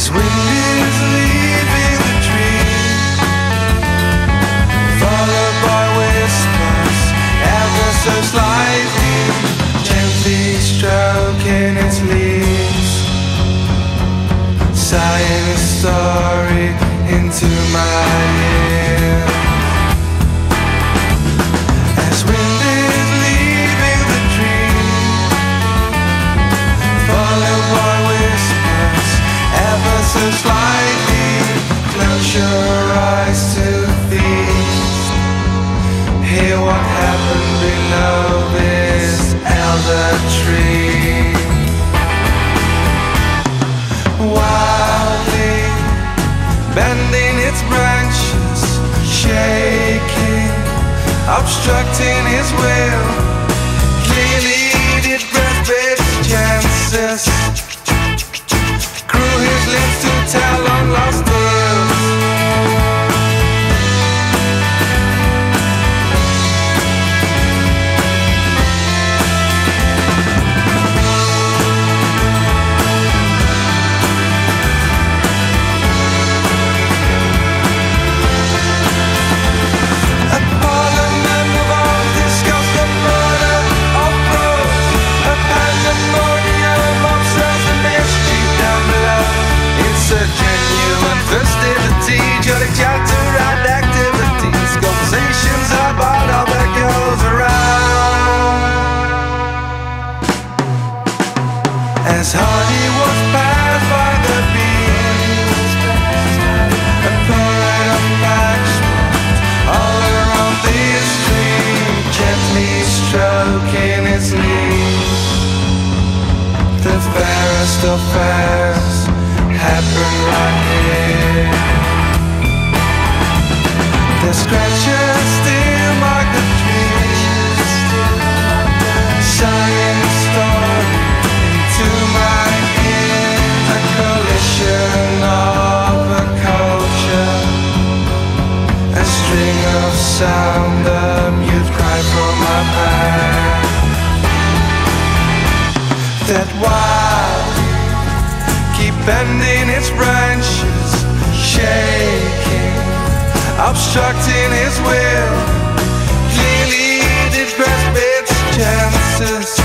As wind is leaving the tree, followed by whispers, ever so slightly, gently stroking its leaves, sighing a story into my ear. As wind is leaving the tree, followed by whispers, ever so slightly, close your eyes to feast. Hear what happened below this elder tree. Wildly bending its branches, shaking, obstructing his will. Clearly did grasp its chances, grew his limbs to tell long lost tales. Festivity, jolly chatter and activities, conversations about all that goes around. As Hardy was passed by the beams, a current of parchment all around this stream, gently stroking its leaves. The fairest of fairs happen right here. The scratches still mark the trees, sighing a story into my ear. A collision of a culture, a string of sound, a mute cry from my back. That wild keep bending its branches, shaking, obstructing his will. Clearly did grasp its chances,